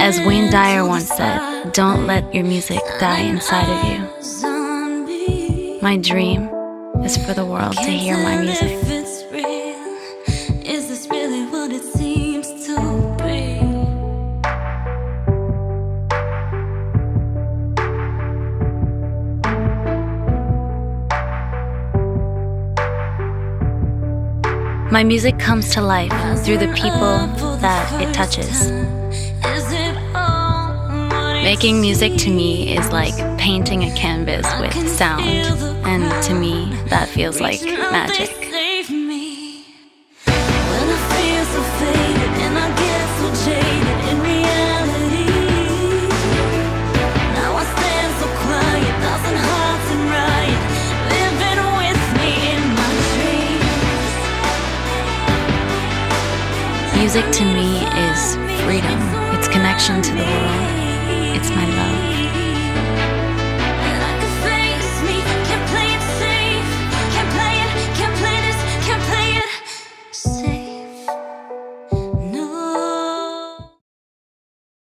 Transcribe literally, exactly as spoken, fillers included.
As Wayne Dyer once said, don't let your music die inside of you. My dream is for the world to hear my music. Is this really what it seems to be? My music comes to life through the people that it touches. Making music to me is like painting a canvas with sound, and to me, that feels like magic. Music to me is freedom. It's connection to the world. It's my love.